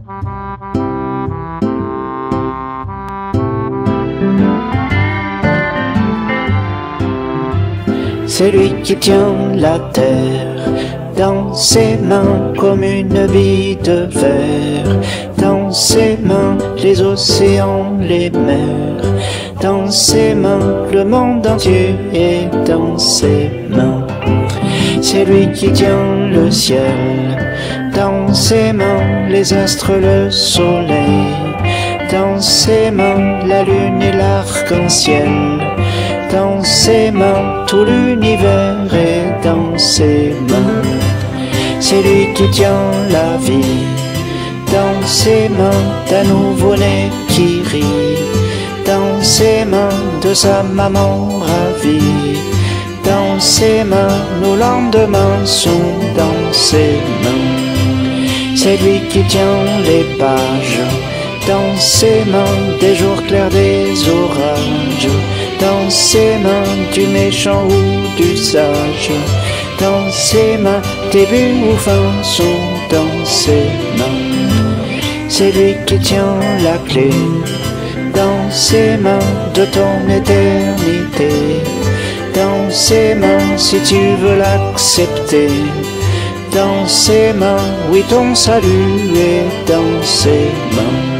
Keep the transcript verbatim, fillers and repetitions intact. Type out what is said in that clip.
C'est lui qui tient la terre dans ses mains comme une bille de verre. Dans ses mains, les océans, les mers. Dans ses mains, le monde entier est dans ses mains. C'est lui qui tient le ciel. Dans ses mains, les astres, le soleil. Dans ses mains, la lune et l'arc-en-ciel. Dans ses mains, tout l'univers est dans ses mains. C'est lui qui tient la vie. Dans ses mains, d'un nouveau-né qui rit. Dans ses mains, de sa maman ravie. Dans ses mains, nos lendemains sont dans ses mains. C'est lui qui tient les pages. Dans ses mains, des jours clairs, des orages. Dans ses mains, du méchant ou du sage. Dans ses mains, début ou fin sont dans ses mains. C'est lui qui tient la clé. Dans ses mains, de ton éternité. Dans ses mains, si tu veux l'accepter. Dans ses mains, oui, ton salut est dans ses mains.